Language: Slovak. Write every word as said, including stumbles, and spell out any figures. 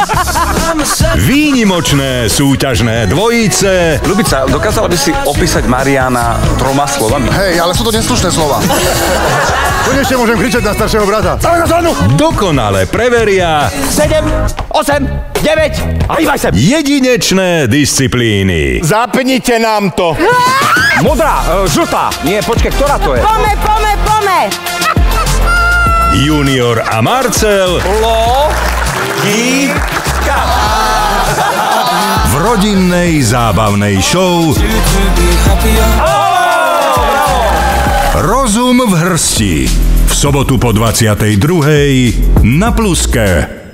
Výnimočné súťažné dvojice. Ľubica, dokázala by si opísať Mariana troma slovami? Hej, ale sú to neslušné slova. Konečne môžem kričať na staršieho brata. Stávaj na zónu! Dokonale preveria sedem, osem, deväť a hýbaj sem! jedinečné disciplíny. Zapnite nám to! Modrá, e, žltá. Nie, počkej, ktorá to je? Pome, pome, pome! Junior a Marcel Logika. v rodinnej zábavnej show Rozum v hrsti. V sobotu po dvadsiatej druhej na Pluske.